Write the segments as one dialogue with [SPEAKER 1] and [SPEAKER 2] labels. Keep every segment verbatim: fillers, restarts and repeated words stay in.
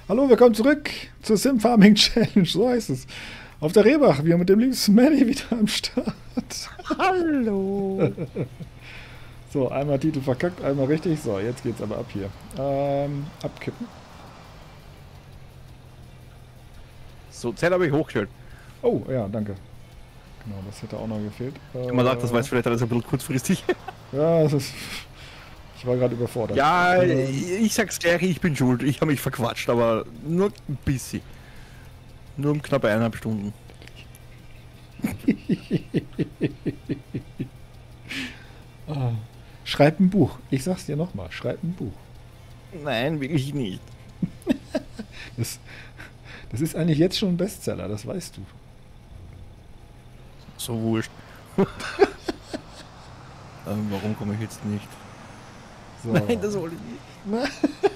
[SPEAKER 1] Hallo, willkommen zurück zur Sim Farming Challenge, so heißt es. Auf der Rehbach, wir mit dem lieben Smelly wieder am Start.
[SPEAKER 2] Hallo.
[SPEAKER 1] So, einmal Titel verkackt, einmal richtig. So, jetzt geht's aber ab hier. Ähm, abkippen.
[SPEAKER 2] So, Zeit habe ich hochgestellt.
[SPEAKER 1] Oh, ja, danke. Genau, das hätte auch noch gefehlt.
[SPEAKER 2] Ich habe mir gedacht, das war jetzt vielleicht alles ein bisschen kurzfristig.
[SPEAKER 1] Ja, das ist... Ich war gerade überfordert.
[SPEAKER 2] Ja,
[SPEAKER 1] ähm,
[SPEAKER 2] ich sag's gleich, ich bin schuld. Ich habe mich verquatscht, aber nur ein bisschen. Nur um knapp eineinhalb Stunden.
[SPEAKER 1] ah. Schreib ein Buch. Ich sag's dir nochmal, schreib ein Buch.
[SPEAKER 2] Nein, wirklich nicht.
[SPEAKER 1] Das, das ist eigentlich jetzt schon ein Bestseller, das weißt du.
[SPEAKER 2] So wurscht. ähm, warum komme ich jetzt nicht?
[SPEAKER 1] So.
[SPEAKER 2] Nein, das wollte ich nicht.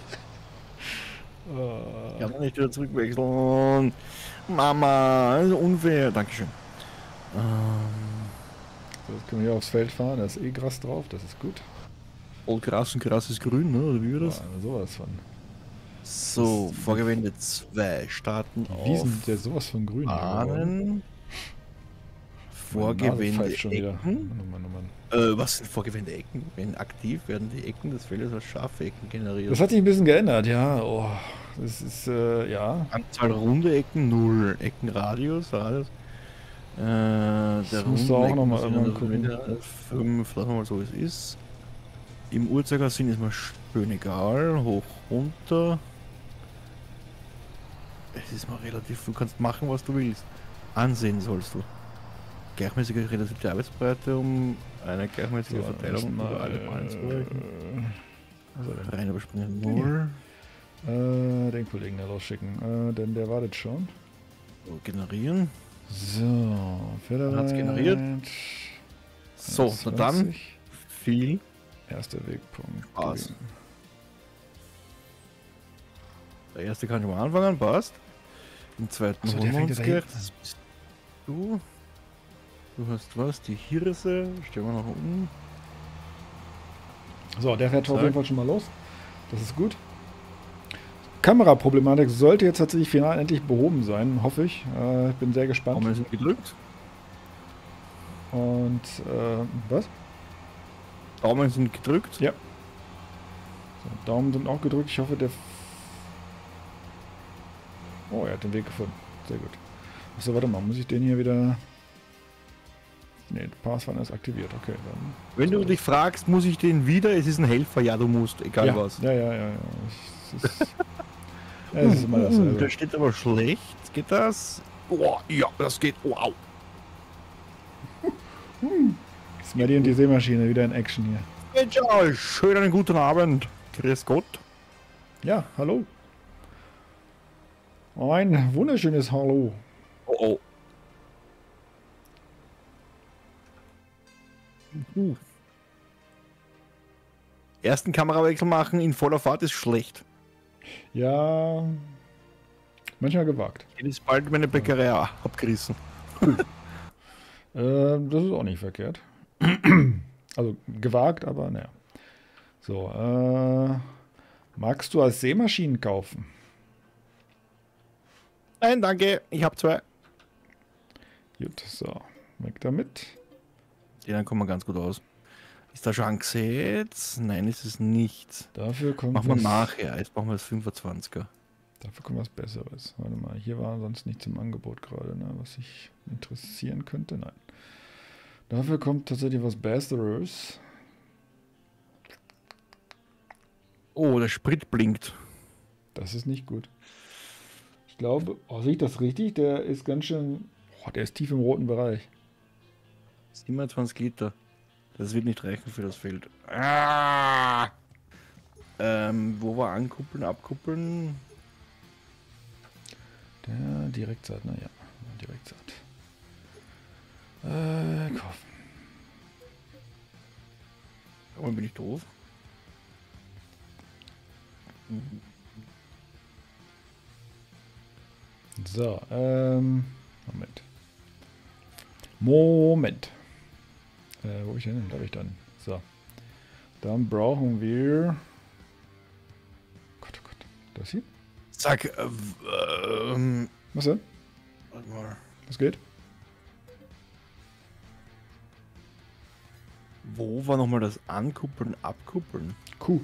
[SPEAKER 2] Ich kann nicht wieder zurückwechseln. Mama, das ist unfair. Dankeschön. Ähm,
[SPEAKER 1] So, jetzt können wir hier aufs Feld fahren, da ist eh Gras drauf, das ist gut.
[SPEAKER 2] Voll Gras und Gras ist grün, ne? Oder wie war das?
[SPEAKER 1] Ja, sowas von.
[SPEAKER 2] So, Vorgewende zwei starten
[SPEAKER 1] Die
[SPEAKER 2] auf
[SPEAKER 1] Wiesen sind ja sowas von grün. hier geworden.
[SPEAKER 2] Bahnen.
[SPEAKER 1] Meine Nase
[SPEAKER 2] Vorgewende
[SPEAKER 1] pfeift schon wieder.
[SPEAKER 2] Ecken.
[SPEAKER 1] Mann, oh Mann, oh Mann.
[SPEAKER 2] Äh, was sind Vorgewende Ecken? Wenn aktiv werden die Ecken des Feldes als scharfe Ecken generiert.
[SPEAKER 1] Das hat sich ein bisschen geändert, ja. Oh, das ist, äh, ja.
[SPEAKER 2] Anzahl runde Ecken null, Eckenradius, alles. Äh, der
[SPEAKER 1] musst du auch noch mal
[SPEAKER 2] Ecken
[SPEAKER 1] irgendwann
[SPEAKER 2] sind
[SPEAKER 1] gucken.
[SPEAKER 2] fünf, lassen wir mal so wie es ist. Im Uhrzeigersinn ist mir schön egal. Hoch, runter. Es ist mal relativ, du kannst machen, was du willst. Ansehen sollst du. Gleichmäßige reduzierte Arbeitsbreite, um eine gleichmäßige
[SPEAKER 1] So,
[SPEAKER 2] Verteilung
[SPEAKER 1] mal,
[SPEAKER 2] über alle Bahnen zu erreichen.
[SPEAKER 1] Also,
[SPEAKER 2] Rein überspringen null.
[SPEAKER 1] äh, den Kollegen da rausschicken, äh, denn der wartet schon.
[SPEAKER 2] So, generieren.
[SPEAKER 1] So, Federweit.
[SPEAKER 2] Hat's generiert. So, na dann
[SPEAKER 1] zwanzig.
[SPEAKER 2] viel
[SPEAKER 1] Erster Wegpunkt.
[SPEAKER 2] Spaß. Der erste kann schon mal anfangen, passt. Im zweiten
[SPEAKER 1] Achso,
[SPEAKER 2] holen
[SPEAKER 1] der
[SPEAKER 2] wir
[SPEAKER 1] fängt
[SPEAKER 2] uns
[SPEAKER 1] ja da
[SPEAKER 2] gleich.
[SPEAKER 1] hinten
[SPEAKER 2] Das bist du. Du hast was? Die Hirse. Stellen wir nach unten.
[SPEAKER 1] So, der fährt auf
[SPEAKER 2] Zack.
[SPEAKER 1] jeden Fall schon mal los. Das ist gut. Kameraproblematik sollte jetzt tatsächlich final endlich behoben sein, hoffe ich. Äh, ich bin sehr gespannt.
[SPEAKER 2] Daumen sind gedrückt.
[SPEAKER 1] Und, äh, was?
[SPEAKER 2] Daumen sind gedrückt.
[SPEAKER 1] Ja. So, Daumen sind auch gedrückt. Ich hoffe, der... F oh, er hat den Weg gefunden. Sehr gut. Achso, warte mal. Muss ich den hier wieder... Ne, Pathfinder ist aktiviert. Okay, dann...
[SPEAKER 2] Wenn du dich fragst, muss ich den wieder? Es ist ein Helfer. Ja, du musst, egal
[SPEAKER 1] ja,
[SPEAKER 2] was.
[SPEAKER 1] Ja, ja, ja, ja. Es ist, ja, es ist immer
[SPEAKER 2] Uh,
[SPEAKER 1] dasselbe.
[SPEAKER 2] der steht aber schlecht. Geht das? Oh, ja, das geht. Wow.
[SPEAKER 1] Smelly und die Seemaschine wieder in Action hier.
[SPEAKER 2] Ja, schön einen guten Abend. Grüß Gott.
[SPEAKER 1] Ja, hallo. Ein wunderschönes Hallo.
[SPEAKER 2] Oh, oh. Uh. Ersten Kamerawechsel machen in voller Fahrt ist schlecht.
[SPEAKER 1] Ja, manchmal gewagt.
[SPEAKER 2] Jetzt ist bald meine Bäckerei abgerissen.
[SPEAKER 1] Äh, das ist auch nicht verkehrt. Also gewagt, aber naja. So, äh, magst du als Seemaschinen kaufen?
[SPEAKER 2] Nein, danke. Ich habe zwei.
[SPEAKER 1] Gut, so. Weg damit.
[SPEAKER 2] Die dann kommen wir ganz gut aus. Ist da schon angesetzt? Nein, ist es nicht.
[SPEAKER 1] Dafür kommt
[SPEAKER 2] Machen wir
[SPEAKER 1] was,
[SPEAKER 2] nachher. Jetzt machen wir das fünfundzwanziger.
[SPEAKER 1] Dafür kommt was Besseres. Warte mal, hier war sonst nichts im Angebot gerade, ne, was sich interessieren könnte. Nein. Dafür kommt tatsächlich was Besseres.
[SPEAKER 2] Oh, der Sprit blinkt.
[SPEAKER 1] Das ist nicht gut. Ich glaube, oh, sehe ich das richtig? Der ist ganz schön, oh, der ist tief im roten Bereich.
[SPEAKER 2] siebenundzwanzig Liter. Das wird nicht reichen für das Feld. Ah! Ähm, wo war ankuppeln, abkuppeln?
[SPEAKER 1] Der Direktsaat, naja, Direktsaat. Äh, kaufen.
[SPEAKER 2] Warum bin ich doof?
[SPEAKER 1] So, ähm, Moment. Moment. Äh, wo hab ich denn? Da hab ich dann. So. Dann brauchen wir... Gott, oh Gott. Das hier?
[SPEAKER 2] Sag, äh, w- ähm,
[SPEAKER 1] Was denn?
[SPEAKER 2] warte mal.
[SPEAKER 1] Was geht?
[SPEAKER 2] Wo war nochmal das Ankuppeln, Abkuppeln?
[SPEAKER 1] Q.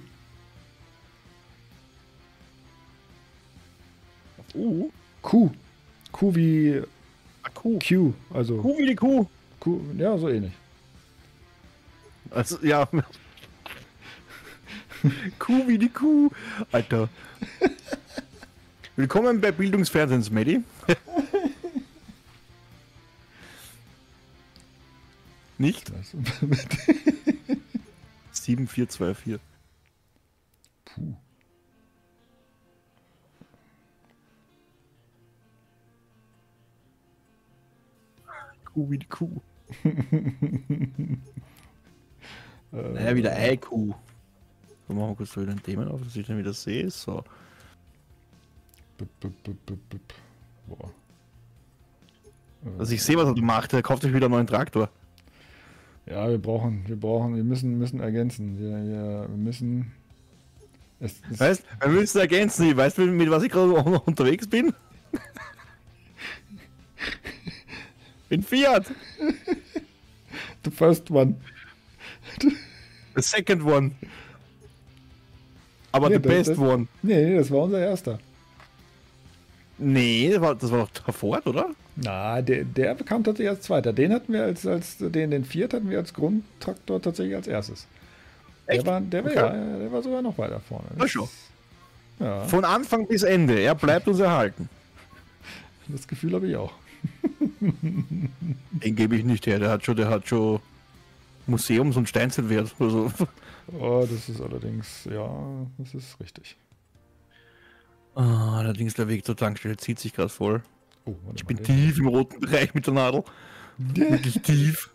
[SPEAKER 2] Auf U?
[SPEAKER 1] Q. Q wie
[SPEAKER 2] Ah, Q.
[SPEAKER 1] Q. Also
[SPEAKER 2] Kuh wie die Kuh.
[SPEAKER 1] Q. Ja, so ähnlich.
[SPEAKER 2] Also, ja. Kuh wie die Kuh. Alter. Willkommen bei Bildungsfernsehens, Medi. Nicht?
[SPEAKER 1] Das.
[SPEAKER 2] sieben vier zwei vier.
[SPEAKER 1] Puh.
[SPEAKER 2] Kuh wie die Kuh.
[SPEAKER 1] äh,
[SPEAKER 2] Naja, wieder eine Kuh. So, machen wir kurz wieder ein Thema auf, dass ich dann wieder sehe. So.
[SPEAKER 1] Bup, bup, bup, bup, bup. Boah.
[SPEAKER 2] Also ich sehe, was er macht. Er kauft sich wieder einen neuen Traktor.
[SPEAKER 1] Ja, wir brauchen, wir brauchen, wir müssen, müssen ergänzen. Wir, wir, wir müssen. Es, es,
[SPEAKER 2] Weißt, wir müssen ergänzen. Weißt du, mit was ich gerade unterwegs bin? In Fiat.
[SPEAKER 1] the first one.
[SPEAKER 2] The second one. Aber
[SPEAKER 1] Ja,
[SPEAKER 2] the
[SPEAKER 1] das-
[SPEAKER 2] best
[SPEAKER 1] das-
[SPEAKER 2] one.
[SPEAKER 1] Nee, nee, das war unser erster.
[SPEAKER 2] Nee, das war, das war doch der Ford, oder?
[SPEAKER 1] Na, der, der kam tatsächlich als zweiter. Den hatten wir als, als den, den Fiat hatten wir als Grundtraktor tatsächlich als erstes.
[SPEAKER 2] Echt?
[SPEAKER 1] Der war, der war,
[SPEAKER 2] Okay.
[SPEAKER 1] ja, der war sogar noch weiter vorne.
[SPEAKER 2] Na schon.
[SPEAKER 1] Ja,
[SPEAKER 2] Von Anfang bis Ende. Er bleibt uns erhalten.
[SPEAKER 1] das Gefühl habe ich auch.
[SPEAKER 2] Den gebe ich nicht her. Der hat schon, der hat schon Museums- und Steinzeitwert. Also,
[SPEAKER 1] Oh, das ist allerdings, ja, das ist richtig.
[SPEAKER 2] ah, allerdings der Weg zur Tankstelle zieht sich gerade voll.
[SPEAKER 1] Oh, warte
[SPEAKER 2] Ich
[SPEAKER 1] mal,
[SPEAKER 2] bin
[SPEAKER 1] der-
[SPEAKER 2] tief im roten Bereich mit der Nadel. Wirklich tief.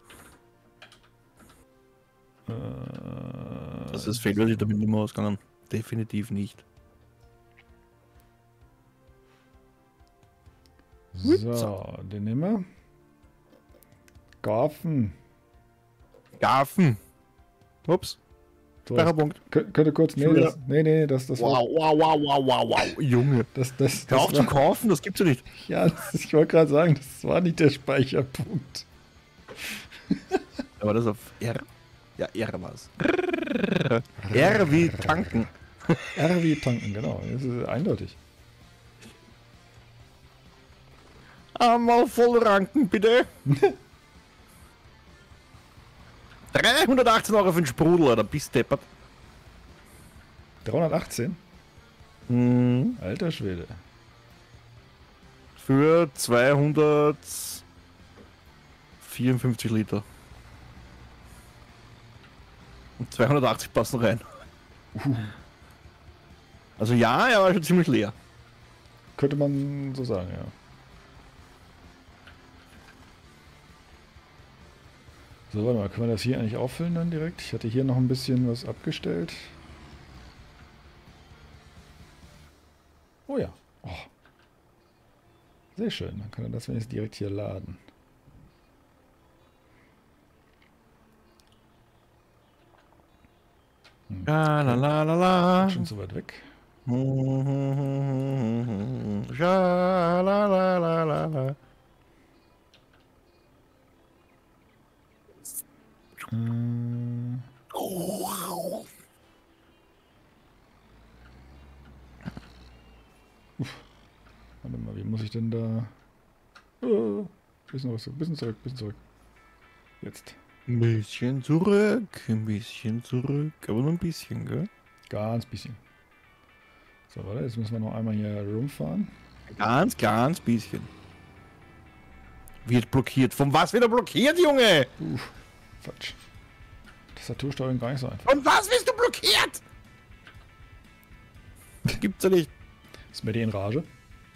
[SPEAKER 1] Äh,
[SPEAKER 2] Das ist Fehler, ich damit nicht mehr ausgegangen. Definitiv nicht.
[SPEAKER 1] So, den nehmen wir. Garfen.
[SPEAKER 2] Gafen. Ups.
[SPEAKER 1] So,
[SPEAKER 2] Fairer Punkt.
[SPEAKER 1] kö- könnte kurz, nee,
[SPEAKER 2] Schon wieder.
[SPEAKER 1] das, nee, nee, das, das war,
[SPEAKER 2] Wow, wow, wow, wow, wow, wow. Junge.
[SPEAKER 1] das, das,
[SPEAKER 2] Hör auf
[SPEAKER 1] das
[SPEAKER 2] zu
[SPEAKER 1] war,
[SPEAKER 2] kaufen, das gibt's ja nicht.
[SPEAKER 1] ja, das, ich wollte gerade sagen, das war nicht der Speicherpunkt.
[SPEAKER 2] Aber das auf R? Ja, R war's. R wie tanken.
[SPEAKER 1] R wie tanken, genau, das ist eindeutig.
[SPEAKER 2] Einmal voll ranken, bitte. dreihundertachtzehn Euro für den Sprudel, oder bist deppert.
[SPEAKER 1] dreihundertachtzehn?
[SPEAKER 2] Mhm.
[SPEAKER 1] Alter Schwede.
[SPEAKER 2] Für zweihundertvierundfünfzig Liter. Und zweihundertachtzig passen rein. Also ja, er war schon ziemlich leer.
[SPEAKER 1] Könnte man so sagen, ja. So, warte mal, können wir das hier eigentlich auffüllen dann direkt? Ich hatte hier noch ein bisschen was abgestellt. Oh ja. Oh. Sehr schön, dann kann er das wenigstens direkt hier laden.
[SPEAKER 2] La la la la la.
[SPEAKER 1] Schon so weit weg.
[SPEAKER 2] Ja, la la la la la.
[SPEAKER 1] Äh, warte mal, wie muss ich denn da... Oh, bisschen, was, bisschen zurück, bisschen zurück. Jetzt.
[SPEAKER 2] Ein bisschen zurück, ein bisschen zurück, aber nur ein bisschen, gell?
[SPEAKER 1] Ganz bisschen. So, warte, jetzt müssen wir noch einmal hier rumfahren.
[SPEAKER 2] Ganz, ganz bisschen. Wird blockiert. Von was wird er blockiert, Junge?
[SPEAKER 1] Uff, Quatsch. Tastatursteuerung gar nicht so einfach.
[SPEAKER 2] Von was wirst du blockiert? Gibt's ja nicht.
[SPEAKER 1] Ist mir die in Rage?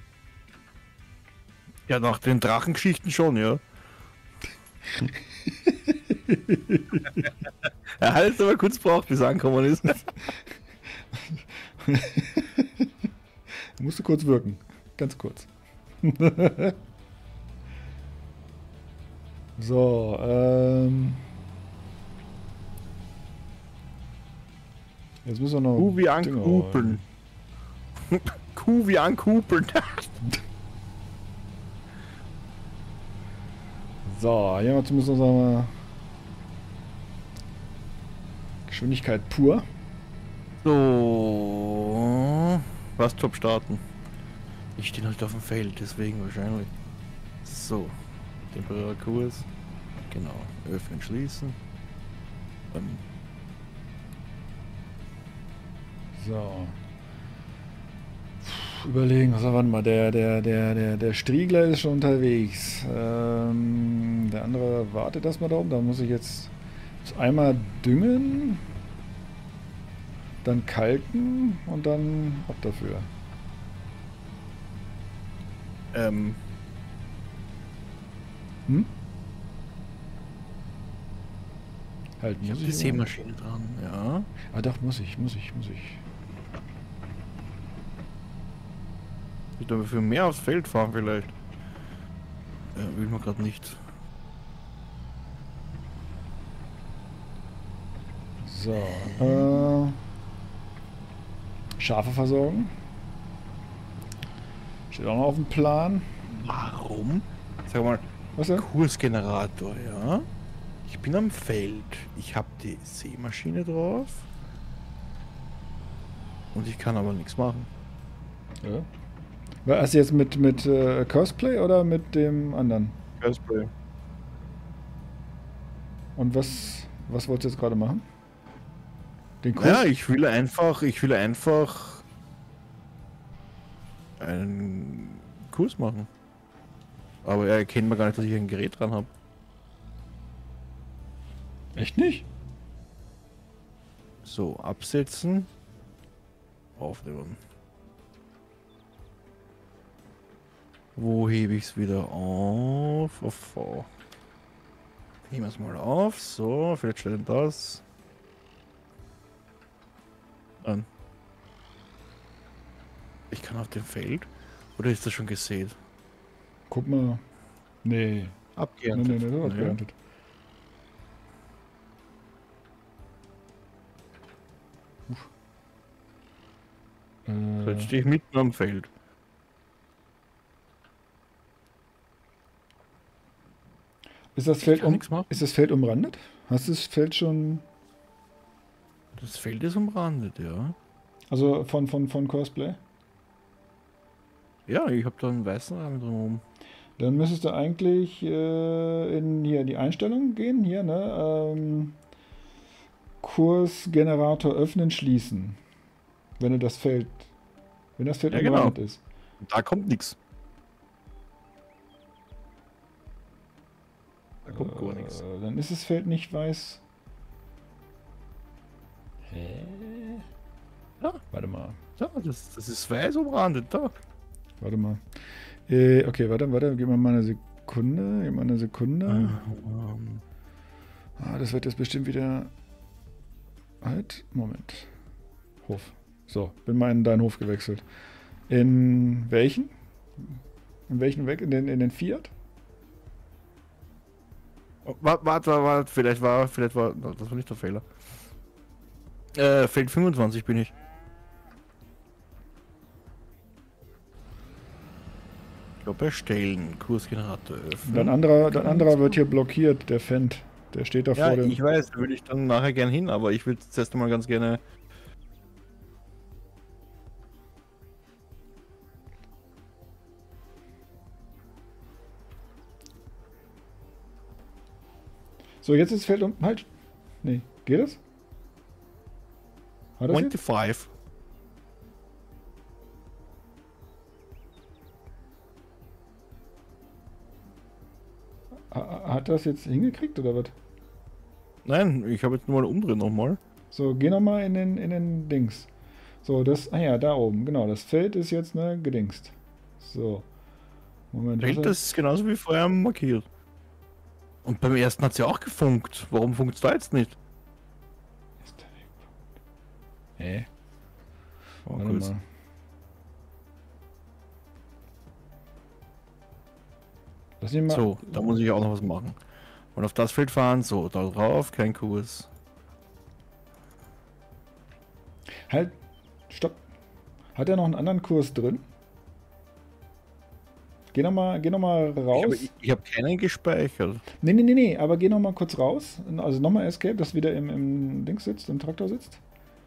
[SPEAKER 2] Ja, nach den Drachengeschichten schon, ja. Er hat jetzt aber kurz braucht, bis er angekommen ist.
[SPEAKER 1] Musste kurz wirken. Ganz kurz. So, ähm. Jetzt müssen wir noch.
[SPEAKER 2] Du wie
[SPEAKER 1] Dinge
[SPEAKER 2] ankuppeln. Kuh wie ankuppeln.
[SPEAKER 1] So, hier haben wir zumindest unsere Geschwindigkeit pur.
[SPEAKER 2] So. Was Top starten? Ich stehe halt auf dem Feld, deswegen wahrscheinlich. So. Temporärer Kurs. Genau. Öffnen, schließen. Ähm.
[SPEAKER 1] So. Puh, überlegen, also warte mal, der, der, der, der, der Striegler ist schon unterwegs. Ähm, der andere wartet erstmal da oben. Da muss ich jetzt einmal düngen, dann kalken und dann ab dafür.
[SPEAKER 2] Ähm.
[SPEAKER 1] Hm? Halt,
[SPEAKER 2] Ich
[SPEAKER 1] muss
[SPEAKER 2] habe die
[SPEAKER 1] ich.
[SPEAKER 2] Sämaschine dran, ja.
[SPEAKER 1] Ah, doch, muss ich, muss ich, muss ich.
[SPEAKER 2] Ich darf für mehr aufs Feld fahren vielleicht. Äh, will man gerade nicht.
[SPEAKER 1] So, äh, Schafe versorgen. Steht auch noch auf dem Plan.
[SPEAKER 2] Warum? Sag mal,
[SPEAKER 1] Was denn?
[SPEAKER 2] Kursgenerator, ja. Ich bin am Feld. Ich habe die Sämaschine drauf. Und ich kann aber nichts machen.
[SPEAKER 1] Ja. War das jetzt mit, mit äh, Cosplay oder mit dem anderen?
[SPEAKER 2] Cosplay.
[SPEAKER 1] Und was, was wolltest du jetzt gerade machen? Den Kurs?
[SPEAKER 2] Ja, ich will einfach, ich will einfach einen Kurs machen. Aber er erkennt mir gar nicht, dass ich ein Gerät dran habe.
[SPEAKER 1] Echt nicht?
[SPEAKER 2] So, absetzen. Aufnehmen. Wo hebe ich es wieder auf? Auf V. Nehmen wir es mal auf. So, vielleicht stellen das. An. Ich kann auf dem Feld. Oder ist das schon gesät?
[SPEAKER 1] Guck mal. Nee. Nee,
[SPEAKER 2] Abgeerntet.
[SPEAKER 1] nee, nee, das war
[SPEAKER 2] Nee.
[SPEAKER 1] geerntet. Uff.
[SPEAKER 2] So, jetzt
[SPEAKER 1] Äh,
[SPEAKER 2] stehe ich mitten am Feld.
[SPEAKER 1] ist das Feld
[SPEAKER 2] kann
[SPEAKER 1] um,
[SPEAKER 2] nichts machen.
[SPEAKER 1] ist das Feld umrandet? Hast du das Feld schon,
[SPEAKER 2] Das Feld ist umrandet, ja.
[SPEAKER 1] also von, von, von Cosplay?
[SPEAKER 2] Ja, ich habe da einen weißen Rahmen drumherum.
[SPEAKER 1] Dann müsstest du eigentlich äh, in hier die Einstellungen gehen, hier, ne? Ähm, Kursgenerator öffnen, schließen. Wenn du das Feld, wenn das Feld
[SPEAKER 2] Ja, genau.
[SPEAKER 1] umrandet ist.
[SPEAKER 2] Da kommt nichts. Da kommt gar nichts.
[SPEAKER 1] Äh, dann ist das Feld nicht weiß. Hä?
[SPEAKER 2] Ja.
[SPEAKER 1] Warte mal.
[SPEAKER 2] Ja, das, das ist weiß umrandet, da.
[SPEAKER 1] Warte mal. Äh, okay, warte, warte, gib mir mal eine Sekunde. Gib mal eine Sekunde.
[SPEAKER 2] Ähm,
[SPEAKER 1] Ah, das wird jetzt bestimmt wieder. Halt, Moment. Hof. So, bin mal in deinen Hof gewechselt. In welchen? In welchen weg? In den, in den Fiat?
[SPEAKER 2] Warte, warte, warte, vielleicht war, vielleicht war, das war nicht der Fehler. Äh, Feld fünfundzwanzig bin ich. Ich glaube, erstellen, Kursgenerator öffnen.
[SPEAKER 1] Dein anderer, dein anderer wird hier blockiert, der Fendt. Der steht da
[SPEAKER 2] Ja,
[SPEAKER 1] vor dem.
[SPEAKER 2] ich weiß, da würde ich dann nachher gern hin, aber ich würde zuerst einmal ganz gerne.
[SPEAKER 1] So, jetzt ist das Feld um. Halt. Nee, geht das? Hat das jetzt?
[SPEAKER 2] fünfundzwanzig.
[SPEAKER 1] Ha- Hat das jetzt hingekriegt oder was?
[SPEAKER 2] Nein, ich habe jetzt nur mal umdrehen nochmal.
[SPEAKER 1] So, geh nochmal in den, in den Dings. So, das. Ah ja, da oben. Genau, das Feld ist jetzt, ne, gedingst. So. Moment. was
[SPEAKER 2] Feld
[SPEAKER 1] hat-
[SPEAKER 2] das ist genauso wie vorher markiert. Und beim ersten hat es ja auch gefunkt. Warum funkt es da jetzt nicht?
[SPEAKER 1] Ist der Weg. Hä?
[SPEAKER 2] Oh,
[SPEAKER 1] Warte
[SPEAKER 2] gut.
[SPEAKER 1] mal. Lass ihn mal.
[SPEAKER 2] So, da muss ich auch noch was machen. Und auf das Feld fahren, so, da drauf, kein Kurs.
[SPEAKER 1] Halt. Stopp. Hat er noch einen anderen Kurs drin? Geh nochmal geh noch mal raus.
[SPEAKER 2] Ich, ich habe keinen gespeichert.
[SPEAKER 1] Nee, nee, nee, nee, aber geh nochmal kurz raus. Also nochmal Escape, dass wieder im, im Dings sitzt, im Traktor sitzt.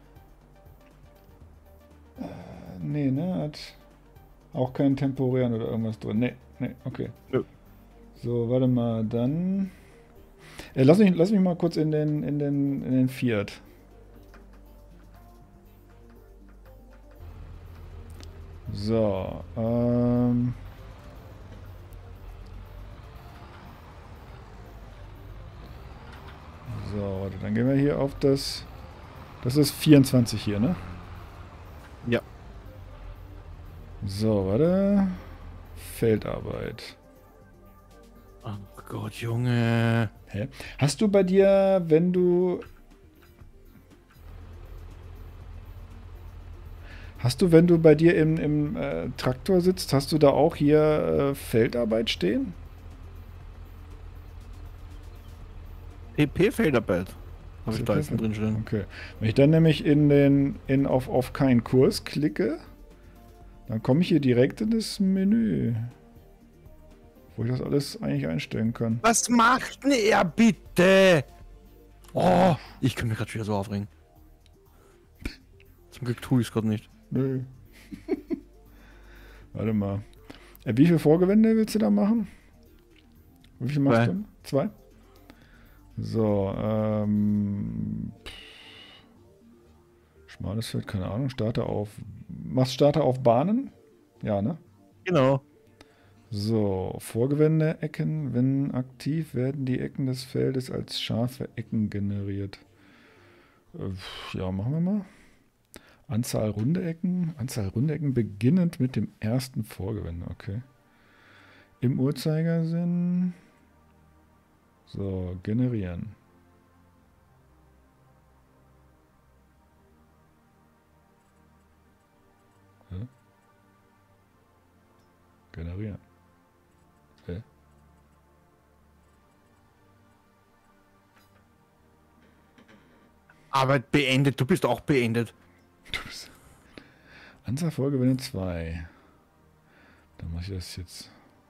[SPEAKER 1] Äh, nee, ne? Hat auch keinen temporären oder irgendwas drin. Nee, nee, okay.
[SPEAKER 2] Nö.
[SPEAKER 1] So, warte mal, dann. Äh, lass, mich, lass mich mal kurz in den, in den, in den Fiat. So, ähm. So, warte, dann gehen wir hier auf das. Das ist vierundzwanzig hier, ne?
[SPEAKER 2] Ja.
[SPEAKER 1] So, warte. Feldarbeit.
[SPEAKER 2] Oh Gott, Junge.
[SPEAKER 1] Hä? Hast du bei dir, wenn du. Hast du, wenn du bei dir im, im äh, Traktor sitzt, hast du da auch hier äh, Feldarbeit stehen?
[SPEAKER 2] P P-Feldarbeit. Habe ich da jetzt drin stehen.
[SPEAKER 1] Okay. Wenn ich dann nämlich in den in auf, auf keinen Kurs klicke, dann komme ich hier direkt in das Menü. Wo ich das alles eigentlich einstellen kann.
[SPEAKER 2] Was macht denn er bitte? Oh, ich kann mich gerade wieder so aufregen. Zum Glück tue ich es gerade nicht.
[SPEAKER 1] Nö. Warte mal. Äh, wie viele Vorgewände willst du da machen? Wie viel machst
[SPEAKER 2] Zwei.
[SPEAKER 1] du? Zwei? So, ähm. pff. Schmales Feld, keine Ahnung. Starter auf. Machst Starter auf Bahnen? Ja, ne?
[SPEAKER 2] Genau.
[SPEAKER 1] So, Vorgewände, Ecken. Wenn aktiv, werden die Ecken des Feldes als scharfe Ecken generiert. Äh, ja, machen wir mal. Anzahl runde Ecken. Anzahl runde Ecken beginnend mit dem ersten Vorgewende. Okay. Im Uhrzeigersinn. So, generieren. Hä? Generieren. Hä?
[SPEAKER 2] Arbeit beendet. Du bist auch beendet.
[SPEAKER 1] Du bist. Anzahl Vorgewände zwei. Dann mache ich das jetzt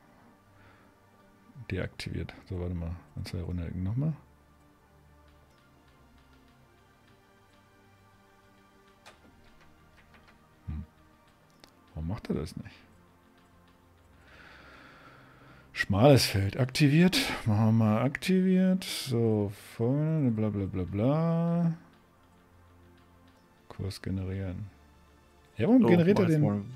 [SPEAKER 1] deaktiviert. So, warte mal. Anzahl Runde nochmal. Hm. Warum macht er das nicht? Schmales Feld aktiviert. Machen wir mal aktiviert. So, vorne, bla bla bla bla. Kurs generieren. Ja, warum
[SPEAKER 2] So,
[SPEAKER 1] generiert er
[SPEAKER 2] mach jetzt
[SPEAKER 1] den?
[SPEAKER 2] mal.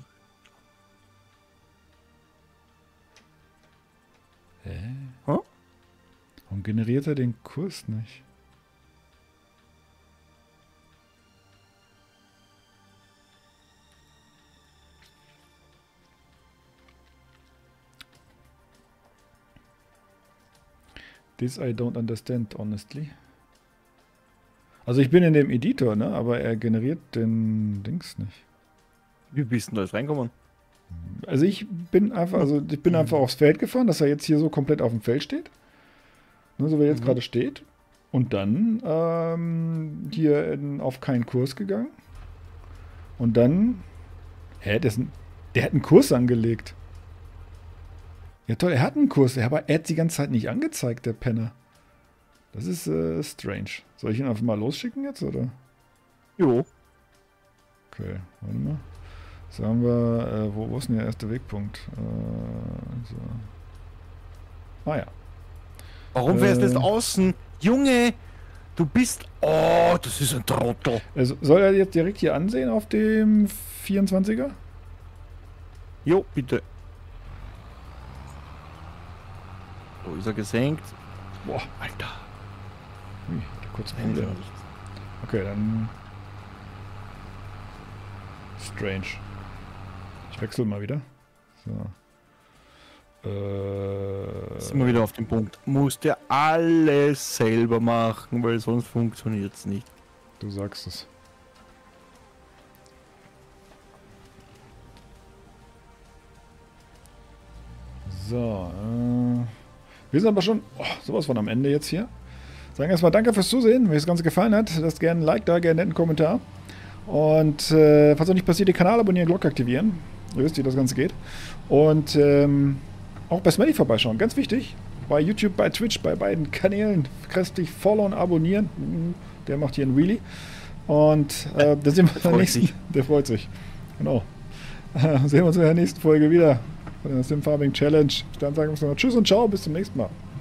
[SPEAKER 1] Hä?
[SPEAKER 2] Huh?
[SPEAKER 1] Warum generiert er den Kurs nicht? This I don't understand, honestly. Also ich bin in dem Editor, ne? Aber er generiert den Dings nicht.
[SPEAKER 2] Wie bist du denn da jetzt reinkommen?
[SPEAKER 1] Also ich bin einfach, also ich bin einfach aufs Feld gefahren, dass er jetzt hier so komplett auf dem Feld steht. Ne, so wie er jetzt
[SPEAKER 2] Mhm.
[SPEAKER 1] gerade steht. Und dann ähm, hier in, auf keinen Kurs gegangen. Und dann. Hä, der, ist ein, der hat einen Kurs angelegt. Ja toll, er hat einen Kurs, aber er hat die ganze Zeit nicht angezeigt, der Penner. Das ist äh, strange. Soll ich ihn einfach mal losschicken jetzt, oder?
[SPEAKER 2] Jo.
[SPEAKER 1] Okay, warte mal. Sagen wir, äh, wo, wo ist denn der erste Wegpunkt? Äh, so. Ah ja.
[SPEAKER 2] Warum wärst du
[SPEAKER 1] Äh.
[SPEAKER 2] jetzt außen? Junge, du bist... Oh, das ist ein Trottel.
[SPEAKER 1] Also, soll er jetzt direkt hier ansehen auf dem vierundzwanziger?
[SPEAKER 2] Jo, bitte. So ist er gesenkt.
[SPEAKER 1] Boah,
[SPEAKER 2] Alter.
[SPEAKER 1] ui, der kurze
[SPEAKER 2] Hände
[SPEAKER 1] Problem.
[SPEAKER 2] nicht.
[SPEAKER 1] Okay, dann. Strange. Ich wechsle mal wieder. So. Äh.
[SPEAKER 2] Sind wir wieder auf dem Punkt. Musst du alles selber machen, weil sonst funktioniert es nicht.
[SPEAKER 1] Du sagst es. So, äh, wir sind aber schon oh, sowas von am Ende jetzt hier. Sagen erstmal danke fürs Zusehen. Wenn euch das Ganze gefallen hat, lasst gerne ein Like da, gerne einen netten Kommentar. Und äh, falls auch nicht passiert, den Kanal abonnieren, Glocke aktivieren. Ihr wisst, wie das Ganze geht. Und ähm, auch bei Smelly vorbeischauen, ganz wichtig. Bei YouTube, bei Twitch, bei beiden Kanälen kräftig followen, abonnieren. Der macht hier einen Wheelie. Und äh, da sehen wir uns in der nächsten. Sich. Der freut sich. Genau. Äh, sehen wir uns in der nächsten Folge wieder von der Sim Farming Challenge. Bis dann sagen wir uns noch Tschüss und ciao, bis zum nächsten Mal.